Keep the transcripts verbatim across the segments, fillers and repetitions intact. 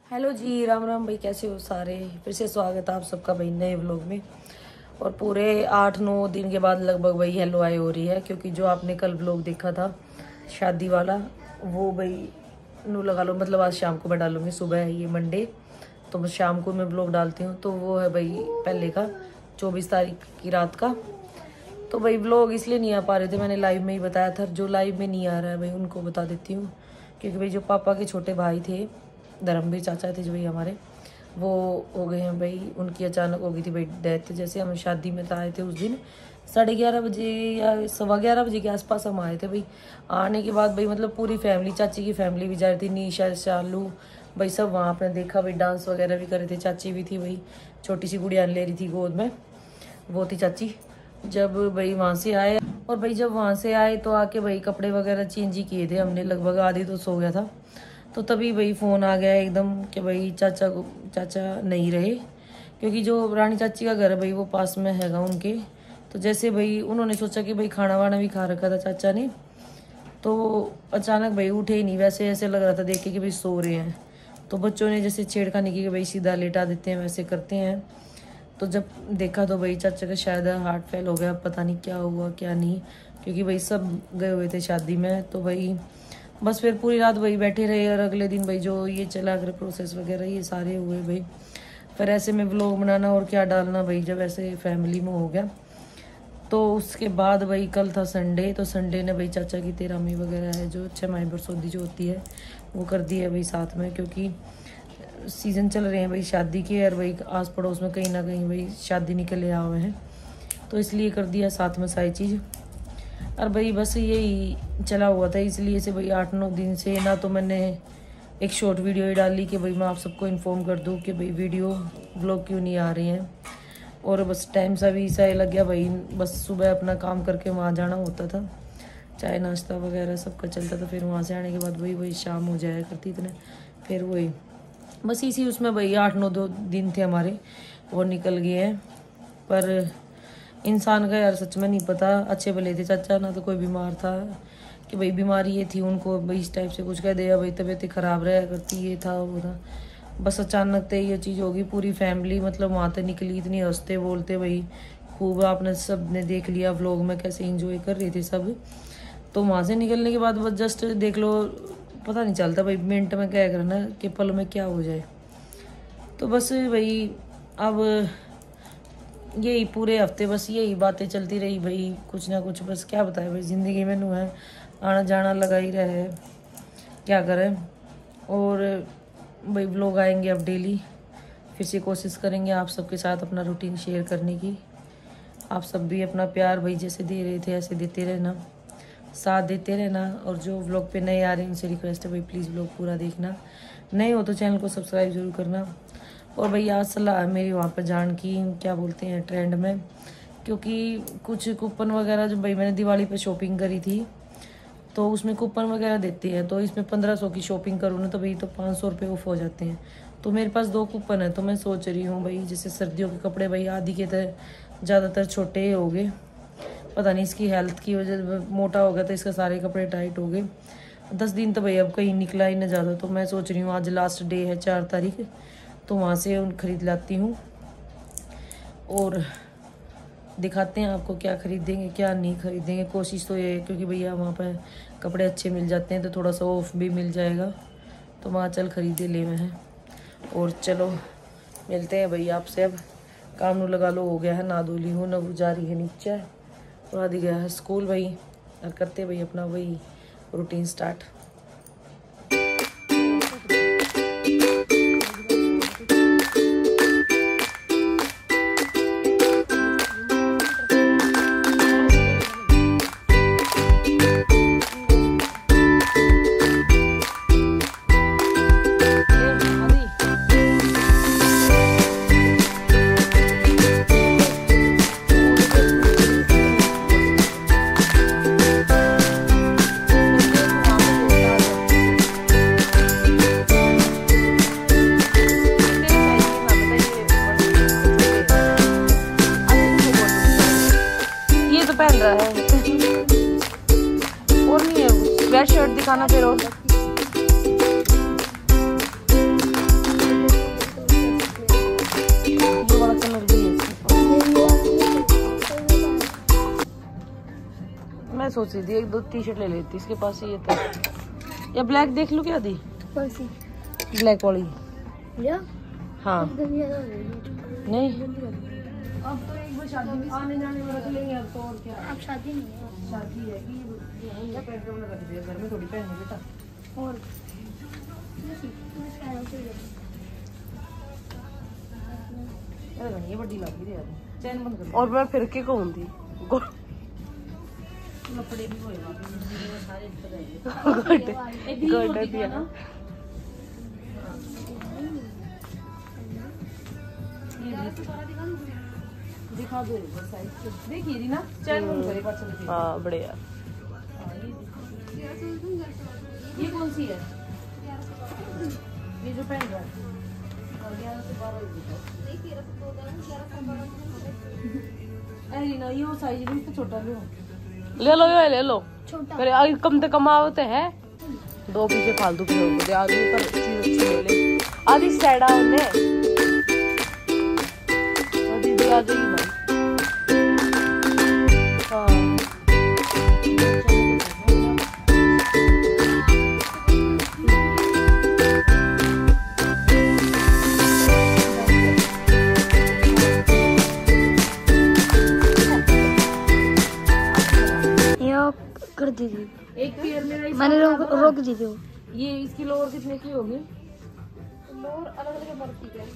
Hello जी, राम राम भाई, कैसे हो सारे। फिर से स्वागत है आप सबका भाई नए व्लॉग में। और पूरे आठ नौ दिन के बाद लगभग भाई हेलो आई हो रही है, क्योंकि जो आपने कल व्लॉग देखा था शादी वाला, वो भाई नू लगा लो, मतलब आज शाम को मैं डालूंगी। सुबह है ये मंडे, तो बस शाम को मैं व्लॉग डालती हूँ। तो वो है भाई पहले का चौबीस तारीख की रात का। तो भाई व्लॉग इसलिए नहीं आ पा रहे थे, मैंने लाइव में ही बताया था। जो लाइव में नहीं आ रहा है भाई उनको बता देती हूँ, क्योंकि भाई जो पापा के छोटे भाई थे, धर्मवीर चाचा थे जो भाई हमारे, वो हो गए हैं भाई। उनकी अचानक हो गई थी भाई डेथ। जैसे हम शादी में आए थे उस दिन साढ़े ग्यारह बजे या सवा ग्यारह बजे के आसपास हम आए थे भाई। आने के बाद भाई मतलब पूरी फैमिली, चाची की फैमिली भी जा रही थी, निशा शालू भाई सब वहाँ आपने देखा भाई। डांस वगैरह भी कर रहे थे, चाची भी थी भाई, छोटी सी गुड़िया ले रही थी गोद में, वो थी चाची। जब भाई वहाँ से आए, और भाई जब वहाँ से आए तो आके भाई कपड़े वगैरह चेंज ही किए थे हमने, लगभग आधी तो सो गया था। तो तभी भाई फ़ोन आ गया एकदम कि भाई चाचा को चाचा नहीं रहे, क्योंकि जो रानी चाची का घर है भाई वो पास में हैगा उनके। तो जैसे भाई उन्होंने सोचा कि भाई खाना वाना भी खा रखा था चाचा ने, तो अचानक भाई उठे ही नहीं। वैसे ऐसे लग रहा था देख के कि भाई सो रहे हैं। तो बच्चों ने जैसे छेड़खानी की कि भाई सीधा लेटा देते हैं, वैसे करते हैं। तो जब देखा तो भाई चाचा का शायद हार्ट फेल हो गया, पता नहीं क्या हुआ क्या नहीं, क्योंकि भाई सब गए हुए थे शादी में। तो भाई बस फिर पूरी रात वही बैठे रहे, और अगले दिन भाई जो ये चला अगर प्रोसेस वगैरह ये सारे हुए भाई। फिर ऐसे में व्लॉग बनाना और क्या डालना भाई, जब ऐसे फैमिली में हो गया। तो उसके बाद भाई कल था संडे, तो संडे ने भाई चाचा की तेरहवीं वगैरह है जो छः माही बरसोदी जो होती है वो कर दी है भाई साथ में, क्योंकि सीज़न चल रहे हैं भाई शादी के, और भाई आस पड़ोस में कहीं ना कहीं भाई शादी निकले आए हुए हैं, तो इसलिए कर दिया साथ में सारी चीज़। और भाई बस यही चला हुआ था, इसलिए से भाई आठ नौ दिन से ना तो मैंने एक शॉर्ट वीडियो ही डाली कि भाई मैं आप सबको इन्फॉर्म कर दूं कि भाई वीडियो व्लॉग क्यों नहीं आ रही हैं। और बस टाइम सा भी ऐसा लग गया भाई, बस सुबह अपना काम करके वहाँ जाना होता था, चाय नाश्ता वगैरह सबका चलता था। फिर वहाँ से आने के बाद वही वही शाम हो जाया करती इतने, फिर वही बस इसी उसमें भाई आठ नौ दो दिन थे हमारे वो निकल गए हैं। पर इंसान का यार सच में नहीं पता, अच्छे भले थे चाचा, ना तो कोई बीमार था कि भाई बीमारी ये थी उनको भाई इस टाइप से कुछ कह दिया भाई तबीयत खराब रहा करती, ये था वो था। बस अचानक से ये चीज़ होगी। पूरी फैमिली मतलब वहाँ से निकली, इतनी हंसते बोलते भाई खूब, आपने सब ने देख लिया व्लॉग में कैसे इंजॉय कर रहे थे सब। तो वहाँ से निकलने के बाद बस जस्ट देख लो, पता नहीं चलता भाई मिनट में क्या करना कि पल में क्या हो जाए। तो बस भाई अब यही पूरे हफ्ते बस यही बातें चलती रही भाई, कुछ ना कुछ बस क्या बताए भाई, ज़िंदगी में नू है आना जाना लगा ही रहे, क्या करें। और भाई व्लॉग आएंगे अब डेली, फिर से कोशिश करेंगे आप सबके साथ अपना रूटीन शेयर करने की। आप सब भी अपना प्यार भाई जैसे दे रहे थे ऐसे देते रहना, साथ देते रहना। और जो व्लॉग पे नए आ रहे हैं उनसे रिक्वेस्ट है भाई प्लीज़ व्लॉग पूरा देखना, नए हो तो चैनल को सब्सक्राइब जरूर करना। और भाई आज सलाह है मेरी वहाँ पर जान की, क्या बोलते हैं ट्रेंड में, क्योंकि कुछ कूपन वगैरह जो भाई मैंने दिवाली पे शॉपिंग करी थी तो उसमें कूपन वगैरह देते हैं। तो इसमें पंद्रह सौ की शॉपिंग करूँ ना तो भाई तो पाँच सौ रुपये ऑफ हो जाते हैं। तो मेरे पास दो कूपन है, तो मैं सोच रही हूँ भाई जैसे सर्दियों के कपड़े भाई आदि के तरह ज़्यादातर छोटे हो गए, पता नहीं इसकी हेल्थ की वजह से मोटा हो गया तो इसका सारे कपड़े टाइट हो गए। दस दिन तो भाई अब कहीं निकला ही ना ज़्यादा, तो मैं सोच रही हूँ आज लास्ट डे है चार तारीख, तो वहाँ से उन खरीद लाती हूँ और दिखाते हैं आपको क्या खरीदेंगे क्या नहीं खरीदेंगे। कोशिश तो ये है क्योंकि भैया वहाँ पर कपड़े अच्छे मिल जाते हैं तो थोड़ा सा ऑफ भी मिल जाएगा, तो वहाँ चल खरीदे ले में है। और चलो मिलते हैं भैया आपसे, अब काम नू लगा लो हो गया है, ना धोली हूँ ना जा रही है नीचे, और आदि गया है स्कूल भाई, और करते भाई अपना वही रूटीन स्टार्ट। पहन रहा है और नहीं है स्वेट शर्ट दिखाना फिर। और मैं सोच रही थी एक दो टी शर्ट ले लेती, इसके पास ये था। या ब्लैक देख लूं क्या दी? कौन सी? ब्लैक वाली या? हाँ नहीं अब तो एक बार शादी आने जाने में रख लेंगे, अब तो और क्या। अब शादी नहीं है, शादी है कि ये पैंट में रख दिया, घर में थोड़ी पहने बेटा। और ये बड़ी लग रही है चैन बंद कर। और मैं फिर के कहूँ थी लपड़े भी होएगा सारे गोल्डन दिया ना। दिखा दो देखिए री ना चैन बंद करे पास चलती। हाँ बढ़िया। ये कौन सी है? ये जो पहन रहा है ग्यारह से बारह ना, ये वो साइज नहीं तो छोटा लो ले लो ये ले लो छोटा मेरे आगे कम से कम आवते है दो पीछे फालतू के हो गए आदमी पर चीज अच्छी ले ले आधी साइडा उन्हें आधी दे आ गई भाई। हाँ कर दीजिए। एक पेयर मेरा मैंने रोक रोक दी थी। ये इसकी लोअर कितने की होगी? लोअर अलग अलग बढ़ती है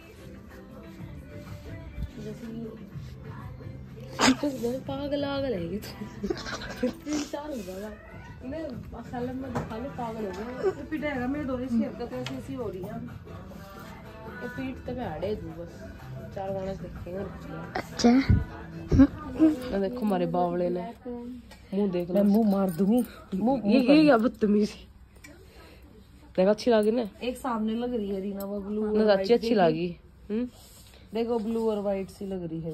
जैसे पागल आगल है ये तीन साल हो गया मैं सालन में दिखा लो पागल हो गया। रिपीट आएगा मेरे दोनों की हरकत ऐसी ऐसी हो रही है। ये पीठ तक आड़े दू बस चार गाने देखेंगे। अच्छा देखो हमारे बावले ने मुंह देख मैं मुंह मार दूंगी। मुंह ये ये क्या बदतमीजी देखो अच्छी लगी ना। एक सामने लग रही है रीना वो ब्लू ना अच्छी अच्छी लगी। हम्म देखो ब्लू और व्हाइट सी लग रही है।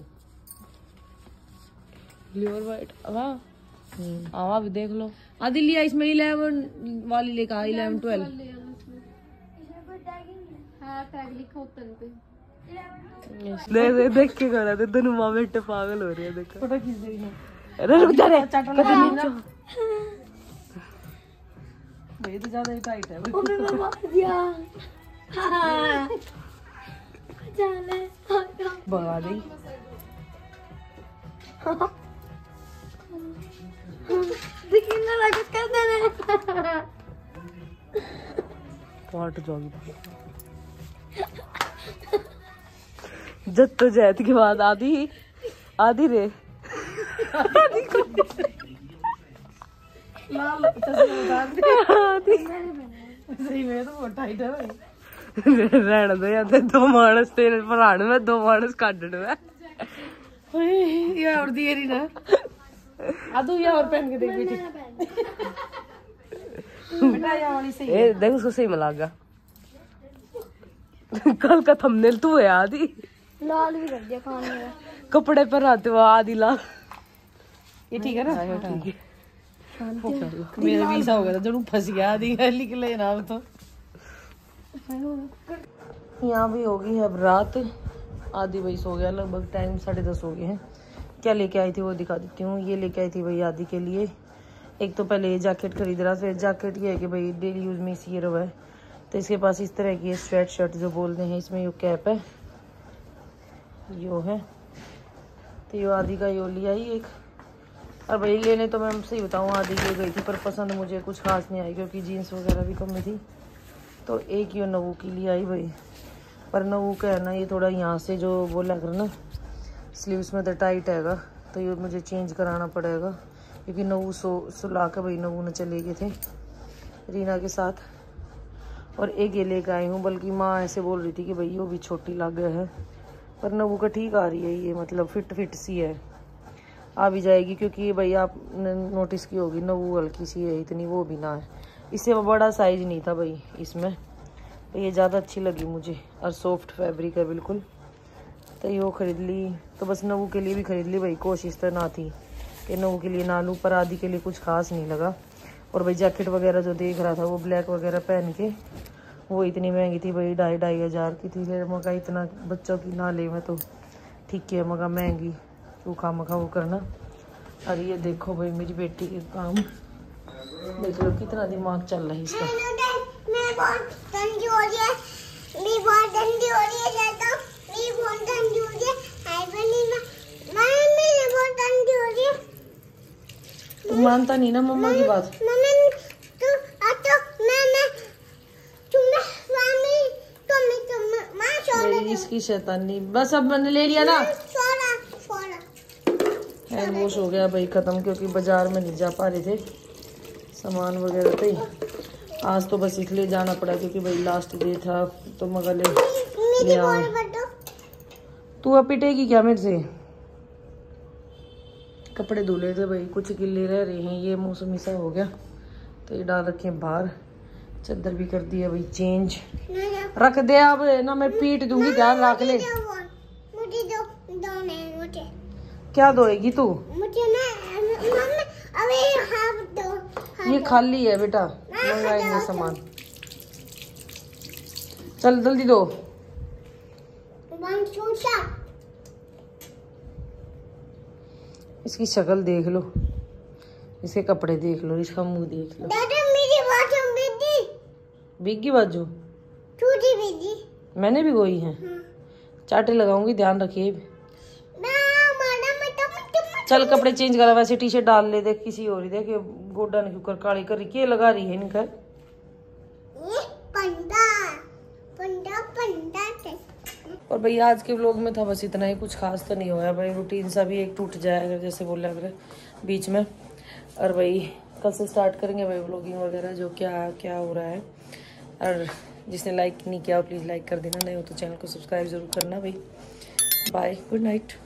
ब्लू और व्हाइट वाह आवा भी देख लो। आदि लिया इसमें इलेवन वाली लेकर इलेवन ट्वेल्व देख देख देख के करा थे दोनों माँ बेटे पागल हो रहे हैं। देखो फोटो खींच दे रही अरे रुक जा रे ये तो ज्यादा ही टाइट है। भगा दी पार्ट जोगी जद्दोजहद के बाद आधी आधी रे लाल चश्मा उतार दे सही में तो बहुत टाइट है भाई। रहने दो या तो दो मानस तेरे भराने में दो मानस काटने में ये और दिए रही ना आदू ये और पहन के देख बेटी बेटा ये वाली सही है। ए देख उसको सही में लगा कल का थंबनेल तू है आधी लाल भी कर दिया खाने में कपड़े पर आते हुए आधी लाल। ये ठीक है ना? ठीक है मेरा वीसा हो गया था जरूर फंस गया आधी लिख ले ना। अब तो यहाँ भी होगी अब रात आधी वही सो गया लगभग टाइम साढ़े दस हो गए हैं। क्या लेके आई थी वो दिखा देती हूँ। ये लेके आई थी भाई आदि के लिए एक तो पहले ये जैकेट खरीद रहा था। जैकेट ये है कि भाई डेली यूज में इसी रहा है तो इसके पास इस तरह की स्वेट शर्ट जो बोलते हैं इसमें यो कैप है यो है तो यो आदि का यो लिया ही एक। और भाई लेने तो मैं सही बताऊँ आदि के गई थी पर पसंद मुझे कुछ खास नहीं आई क्योंकि जीन्स वगैरह भी कम में थी तो एक यो नवू की लिए आई भाई। पर नवू का है ना ये थोड़ा यहाँ से जो बोला कर ना स्लीव्स में तो टाइट हैगा तो ये मुझे चेंज कराना पड़ेगा क्योंकि नवू सो सुला के भाई नवू ने चले गए थे रीना के साथ। और एक ये लेकर आई हूँ बल्कि माँ ऐसे बोल रही थी कि भाई वो भी छोटी लग है पर नवू का ठीक आ रही है ये मतलब फिट फिट सी है आ भी जाएगी क्योंकि भाई आप नोटिस की होगी नवू हल्की सी है इतनी वो भी ना है। इससे वो बड़ा साइज नहीं था भाई इसमें तो ये ज़्यादा अच्छी लगी मुझे और सॉफ्ट फैब्रिक है बिल्कुल तो ये वो खरीद ली। तो बस नवू के लिए भी खरीद ली भाई कोशिश तो ना थी कि नवू के लिए ना लूँ पर आदि के लिए कुछ खास नहीं लगा। और भाई जैकेट वगैरह जो देख रहा था वो ब्लैक वगैरह पहन के वो इतनी महंगी थी भाई ढाई ढाई हज़ार की थी। फिर मगा इतना बच्चों की ना ले मैं तो ठीक है मगा महंगी तू खा मखा वो करना और ये देखो भाई मेरी बेटी के काम, देख लो कितना दिमाग चल रहा है इसका। मैं बहुत ठंडी हो रही है, मैं बहुत ठंडी हो रही है, जाता मैं बहुत ठंडी हो रही है, हाय बनी मैं मैं बहुत ठंडी हो रही है। तू मानता नहीं ना मम्मा की बात। मम्मी तू आ तो मैं मैं तुम स्वामी तुम तुम मां छोड़ दे इसकी शैतानी। बस अब मैंने ले लिया ना, छोड़ा छोड़ा हैंड वॉश हो गया भाई खत्म, क्योंकि बाजार में नहीं जा पा रहे थे सामान वगैरह थे। आज तो बस इसलिए जाना पड़ा क्योंकि भाई लास्ट डे था, तो मगर ले तू अब पिटेगी क्या मेरे से? कपड़े धुले थे भाई, कुछ गिले रह रहे हैं, ये मौसम ऐसा हो गया तो ये डाल रखे हैं बाहर। चादर भी कर दी है भाई चेंज, रख दे अब ना, मैं पीट दूंगी, ध्यान रख ले। मुझे दो दो नहीं मुझे क्या दोएगी तू? मुझे ना मम्मी अबे हाफ दो। ये खाली है बेटा, मंगाएंगे सामान, चल जल्दी दो। One two shot. इसकी शक्ल देख लो, इसके कपड़े देख लो, इसका मुंह देख लो। दादा मेरी बाजू बेटी भीगी बाजू टूटी बेटी मैंने भी गोई है, चाटे लगाऊंगी, ध्यान रखिए। चल कपड़े चेंज करा, वैसे टी शर्ट डाल ले, देख किसी और ही देख, गोडा ने क्यों काली कर रही, क्या लगा रही है इनका? पंडा पंडा पंडा। और भाई आज के व्लॉग में था बस इतना ही, कुछ खास तो नहीं हुआ भाई, रूटीन सा भी एक टूट जाए अगर जैसे बोले अगर बीच में। और भाई कल से स्टार्ट करेंगे भाई व्लॉगिंग वगैरह, जो क्या क्या हो रहा है। और जिसने लाइक नहीं किया प्लीज़ लाइक कर देना, नहीं हो तो चैनल को सब्सक्राइब जरूर करना भाई। Bye, good night.